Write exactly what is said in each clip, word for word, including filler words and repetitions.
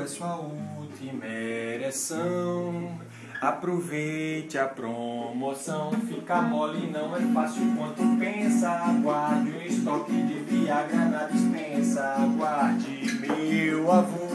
é sua última ereção. Aproveite a promoção, fica mole, não é fácil quanto pensa. Guarde um estoque de Viagra na dispensa. Guarde meu avô,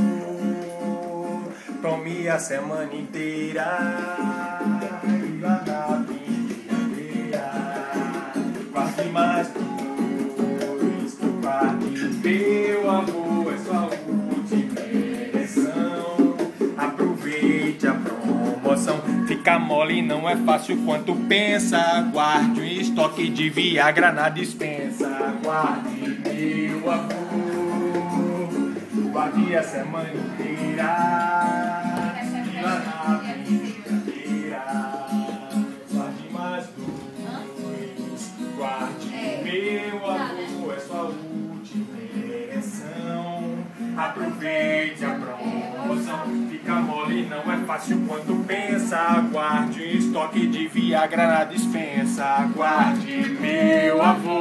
tome a semana inteira. E lá na penteadeira, guarde mais dois. Guarde meu avô, é sua última ereção. Aproveite a promoção, fica mole, não é fácil quanto pensa. Guarde um estoque de Viagra na dispensa. Guarde meu avô, guarde a semana inteira. E lá na penteadeira, guarde mais dois. Guarde meu avô, é sua última ereção. Aproveite a promoção, fica mole, não é fácil quanto pensa. Guarde um estoque de Viagra na dispensa. Guarde meu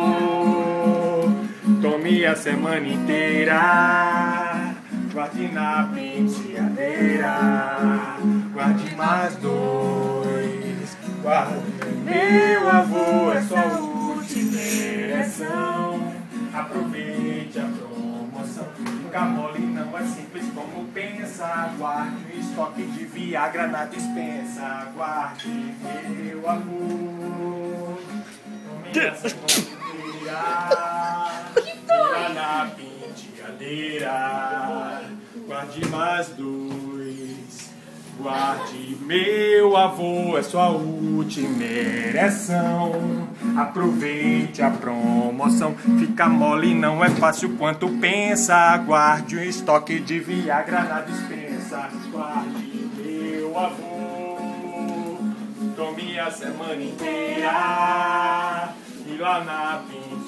avô, tome a semana inteira. Guarde na penteadeira, guarde mais dois. Guarde meu avô, é sua última ereção. Aproveite a promoção, fica mole, não é simples como pensa. Guarde um estoque de Viagra na dispensa. Guarde meu avô, tome a semana inteira. Tira na penteadeira, guarde mais dois. Guarde meu avô, é sua última ereção. Aproveite a promoção, fica mole, não é fácil quanto pensa. Guarde um estoque de Viagra na dispensa. Guarde meu avô, tome a semana inteira. E lá na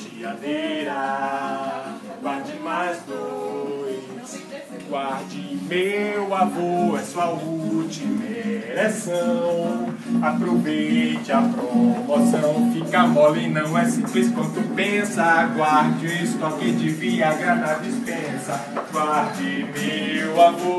penteadeira, guarde mais dois. Guarde meu avô, é sua última ereção. Aproveite a promoção, fica mole, não é simples quanto pensa. Guarde um estoque de Viagra na dispensa. Guarde meu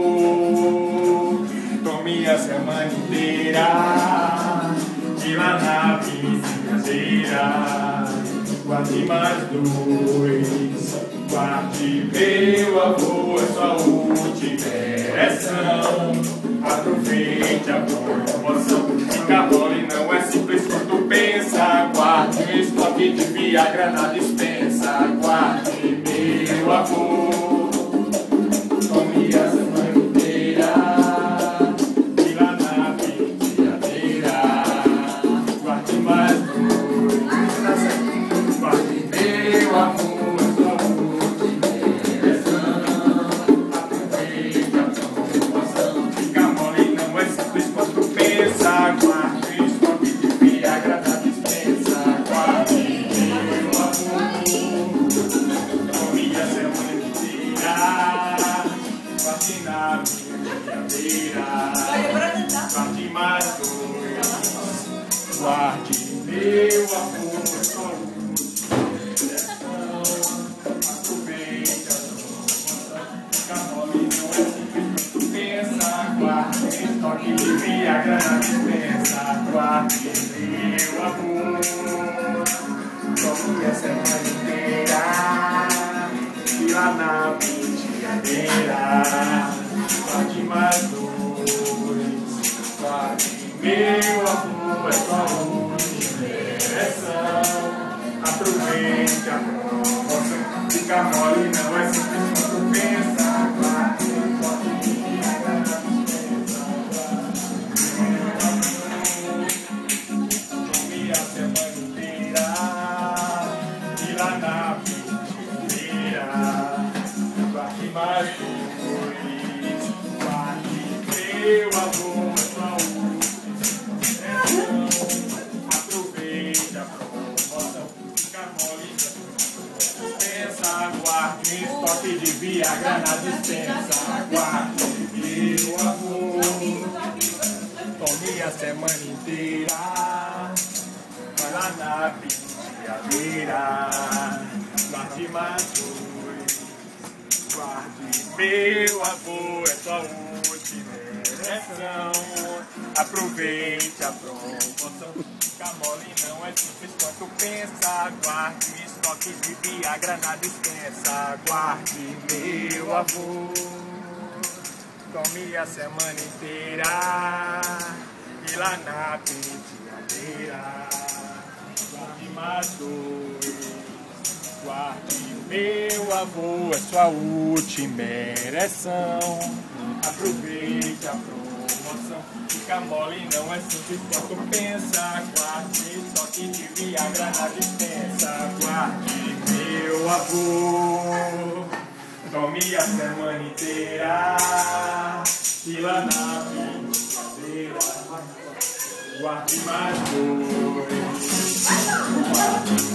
avô, tome a semana inteira. E lá na penteadeira, guarde mais dois. Guarde meu avô, é sua última ereção. Aproveite a promoção, fica mole, não é simples quanto pensa. Guarde um estoque de Viagra na dispensa. Guarde meu avô, tome a semana inteira. E lá na penteadeira, guarde mais dois. Guarde meu avô, guarde um estoque de Viagra na dispensa. Guarde meu avô, tome a semana inteira. Guarde na penteadeira, guarde mais dois. Guarde meu avô, é sua última ereção. Aproveite a promoção, fica mole, não é simples quanto pensa. Guarde um estoque de Viagra na dispensa. Guarde meu avô, tome a semana inteira. E lá na penteadeira, guarde mais dois. Guarde meu avô, é sua última ereção. Aproveite a promoção, fica mole, não é simples quanto pensa. Guarde um estoque de Viagra na dispensa. Tome a semana inteira. E lá na penteadeira, guarde mais dois. Guarde meu avô, é sua última ereção. Aproveite a promoção, fica mole, pensa. Guarde um estoque de Viagra na dispensa. Guarde meu avô, tome a semana inteira. Vai lá na penteadeira, guarde mais dois. Guarde meu avô, é sua última eleição. Aproveite a promoção. Camole não é simples quanto pensa. Guarde estoque de Viagra na dispensa. Guarde meu avô, tome a semana inteira. E lá na penteadeira, guarde mais dois. Guarde meu avô, é sua última ereção. Aproveite a promoção. Fica mole, não é simples quanto pensa. Guarde estoque de Viagra na dispensa. Guarde meu avô, tome a semana inteira. E lá na penteadeira, guarde mais dois.